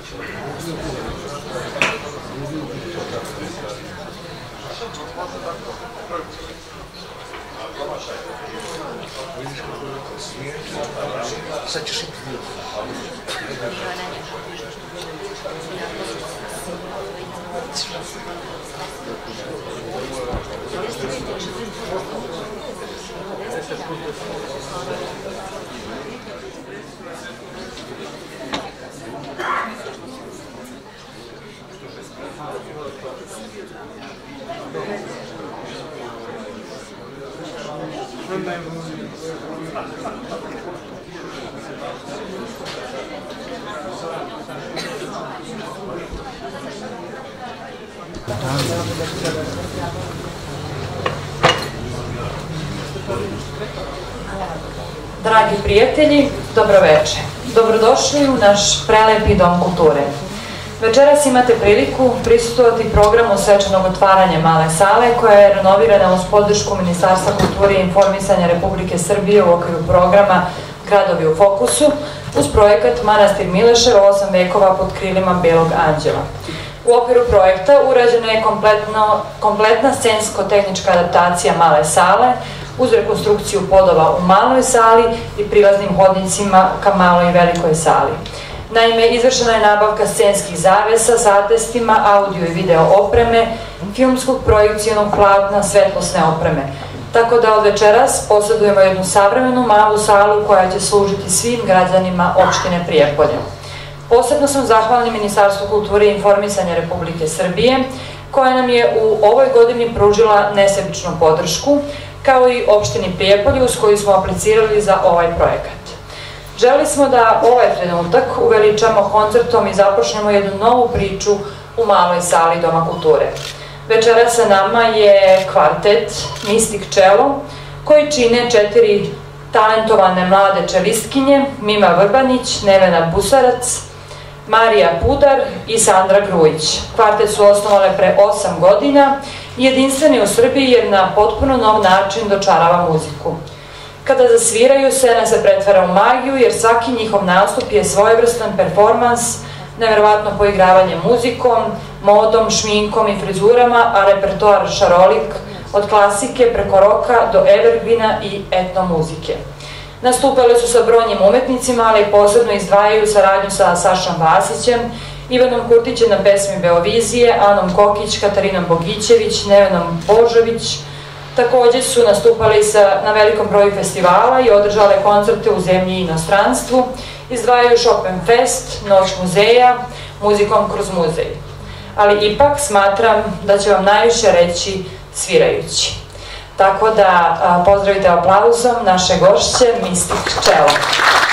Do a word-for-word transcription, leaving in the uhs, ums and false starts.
Sad ćeš i prije. Dragi prijatelji, dobroveče. Dobrodošli u naš prelepi Dom kulture. Večeras imate priliku prisustvovati programu svečanog otvaranja male sale koja je renovirana uz podršku Ministarstva kulture i informisanja Republike Srbije u okviru programa Gradovi u fokusu uz projekat Manastir Milešev osam vekova pod krilima Belog anđela. U okviru projekta urađena je kompletna scensko-tehnička adaptacija male sale uz rekonstrukciju podova u maloj sali i prilaznim hodnicima ka maloj i velikoj sali. Naime, izvršena je nabavka scenskih zavesa sa atestima, audio i video opreme, filmskog projekcijonog platna, svetlosne opreme. Tako da od večeras posjedujemo jednu savremenu malu salu koja će služiti svim građanima opštine Prijepolje. Posebno sam zahvalna Ministarstvu kulture i informisanja Republike Srbije koja nam je u ovoj godini pružila nesebičnu podršku, kao i opštini Prijepolje uz koju smo aplicirali za ovaj projekat. Želeli smo da ovaj trenutak uveličamo koncertom i započnemo jednu novu priču u maloj sali Doma kulture. Večera sa nama je kvartet Mistik Čelo, koji čine četiri talentovane mlade čelistkinje, Mima Vrbanić, Nevena Busarac, Marija Pudar i Sandra Grujić. Kvartet su osnovale pre osam godina i jedinstveni u Srbiji jer na potpuno nov način dočarava muziku. Kada zasviraju, scena se pretvara u magiju jer svaki njihov nastup je svojevrstan performans, neverovatno poigravanje muzikom, modom, šminkom i frizurama, a repertoar šarolik od klasike preko roka do evergrina i etno muzike. Nastupale su sa brojnim umetnicima, ali posebno izdvajaju saradnju sa Sašom Vasićem, Ivanom Kurtićem na pesmi Beovizije, Anom Kokić, Katarinom Bogićević, Nevenom Božović. Takođe su nastupali na velikom broju festivala i održale koncerte u zemlji i inostranstvu. Izdvajaju Chopin Fest, Noć muzeja, muzikom kroz muzej. Ali ipak smatram da će vam najviše reći svirajući. Tako da pozdravite aplauzom naše gošće Mistik Čelo.